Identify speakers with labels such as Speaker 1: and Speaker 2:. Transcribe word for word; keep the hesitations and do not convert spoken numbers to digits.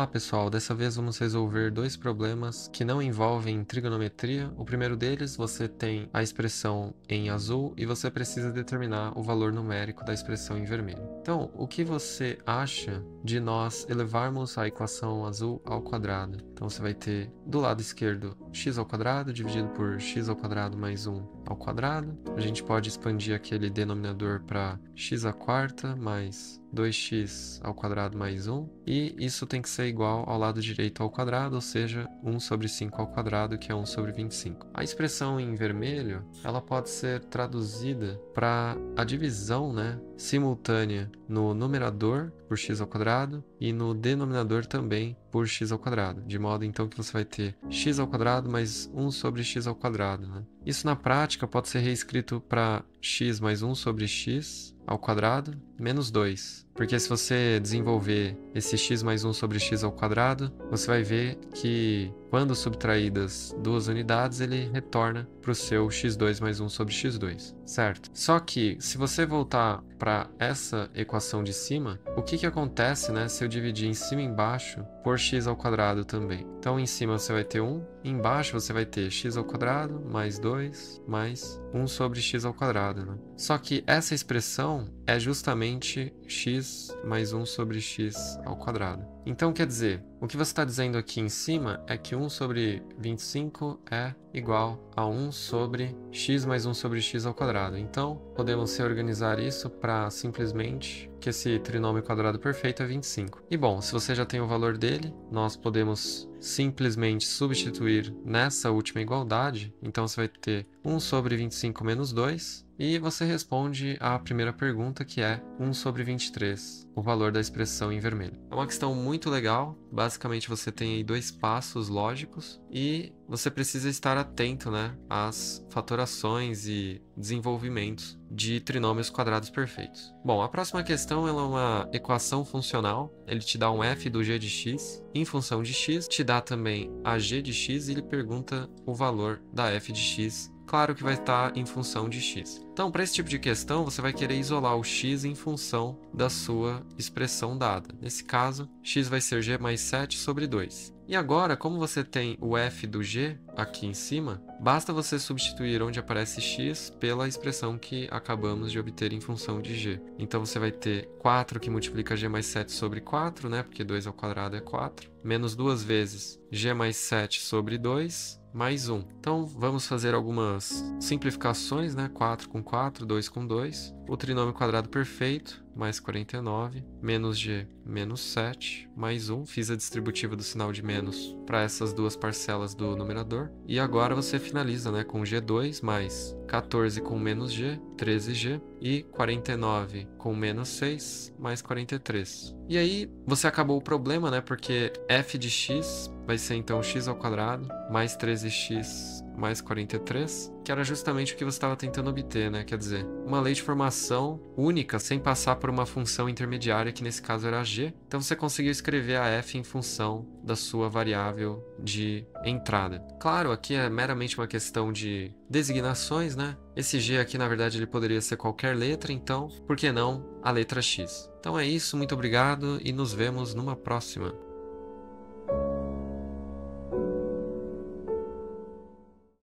Speaker 1: Olá pessoal, dessa vez vamos resolver dois problemas que não envolvem trigonometria. O primeiro deles, você tem a expressão em azul e você precisa determinar o valor numérico da expressão em vermelho. Então, o que você acha de nós elevarmos a equação azul ao quadrado? Então você vai ter do lado esquerdo x ao quadrado dividido por x ao quadrado mais um ao quadrado. A gente pode expandir aquele denominador para x à quarta mais dois x ao quadrado mais um, e isso tem que ser igual ao lado direito ao quadrado, ou seja, um sobre cinco ao quadrado, que é um sobre vinte e cinco. A expressão em vermelho, ela pode ser traduzida para a divisão, né, simultânea no numerador por x ao quadrado e no denominador também por x ao quadrado, de modo então que você vai ter x ao quadrado mais um sobre x ao quadrado, né? Isso na prática pode ser reescrito para x mais um sobre x ao quadrado menos dois. Porque se você desenvolver esse x mais um sobre x ao quadrado, você vai ver que quando subtraídas duas unidades, ele retorna para o seu x dois mais um sobre x dois, certo? Só que se você voltar para essa equação de cima, o que que acontece, né, se eu dividir em cima e embaixo por x ao quadrado também? Então em cima você vai ter um, embaixo você vai ter x ao quadrado mais dois mais um sobre x ao quadrado, né? Só que essa expressão é justamente x mais um sobre x ao quadrado. Então, quer dizer, o que você está dizendo aqui em cima é que um sobre vinte e cinco é igual a um sobre x mais um sobre x ao quadrado. Então, podemos reorganizar isso para simplesmente que esse trinômio quadrado perfeito é vinte e cinco. E bom, se você já tem o valor dele, nós podemos simplesmente substituir nessa última igualdade. Então, você vai ter um sobre vinte e cinco menos dois. E você responde à primeira pergunta, que é um sobre vinte e três, o valor da expressão em vermelho. É uma questão muito legal. Basicamente, você tem aí dois passos lógicos e você precisa estar atento, né, às fatorações e desenvolvimentos de trinômios quadrados perfeitos. Bom, a próxima questão ela é uma equação funcional. Ele te dá um f do g de x em função de x, te dá também a g de x e ele pergunta o valor da f de x. Claro que vai estar em função de x. Então, para esse tipo de questão, você vai querer isolar o x em função da sua expressão dada. Nesse caso, x vai ser g mais sete sobre dois. E agora, como você tem o f do g aqui em cima, basta você substituir onde aparece x pela expressão que acabamos de obter em função de g. Então, você vai ter quatro que multiplica g mais sete sobre quatro, né? Porque dois ao quadrado é quatro. Menos duas vezes g mais sete sobre dois, mais um. Então, vamos fazer algumas simplificações, né? quatro com quatro, dois com dois. O trinômio quadrado perfeito, mais quarenta e nove, menos g, menos sete, mais um. Fiz a distributiva do sinal de menos para essas duas parcelas do numerador. E agora você finaliza, né, com g dois mais quatorze com menos g, treze g, e quarenta e nove com menos seis, mais quarenta e três. E aí você acabou o problema, né, porque f de x vai ser então x ao quadrado mais treze x mais quarenta e três, que era justamente o que você estava tentando obter, né? Quer dizer, uma lei de formação única, sem passar por uma função intermediária, que nesse caso era g. Então você conseguiu escrever a f em função da sua variável de entrada. Claro, aqui é meramente uma questão de designações, né? Esse g aqui, na verdade, ele poderia ser qualquer letra, então, por que não a letra x? Então é isso, muito obrigado e nos vemos numa próxima.